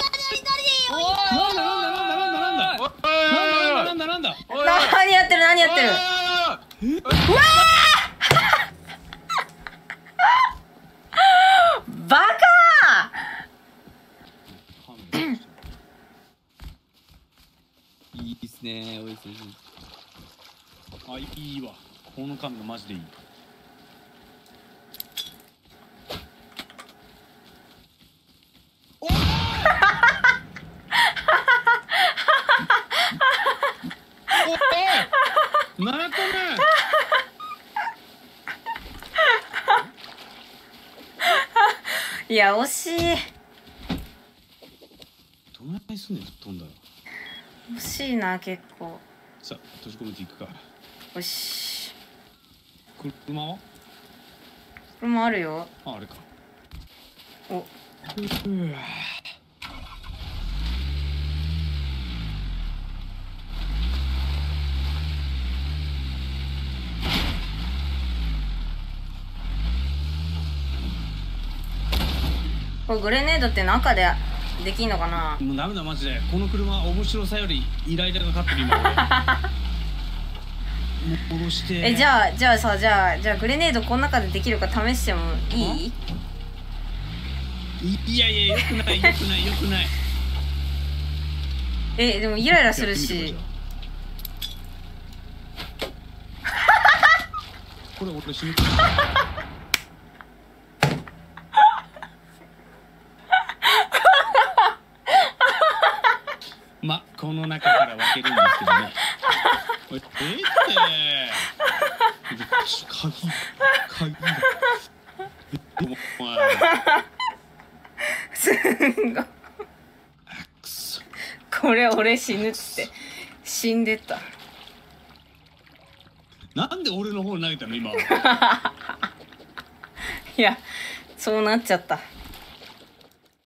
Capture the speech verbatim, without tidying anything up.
なんだなんだなんだなんだなんだなんだなんだなんだおい何やってる何やってる。うわーバカいいっすね。おいしい。 あ、いいわ。このカメラマジでいい。おーおいならとね。 いや惜しいどんなにすんねん飛んだら。 惜しいな結構。 さあ閉じ込めていくか。 よし車は？ これもあるよ。 あ、あれか。 おうわこれグレネードって中でできんのかな。 もうダメだマジで。この車面白さよりイライラが勝ってる今俺。もう殺して。 えじゃあじゃあさじゃあじゃあグレネードこの中でできるか試してもいい？ いいやいやよくないよくないよくない。 えでもイライラするやってみし。 てこれ俺死ぬ。ま、この中から分けるんですけどね。おい、えーって鍵、鍵が。お前。 すんごい。 あ、くそ。 これ俺死ぬって死んでた。 なんで俺の方に投げたの今。 いやそうなっちゃった。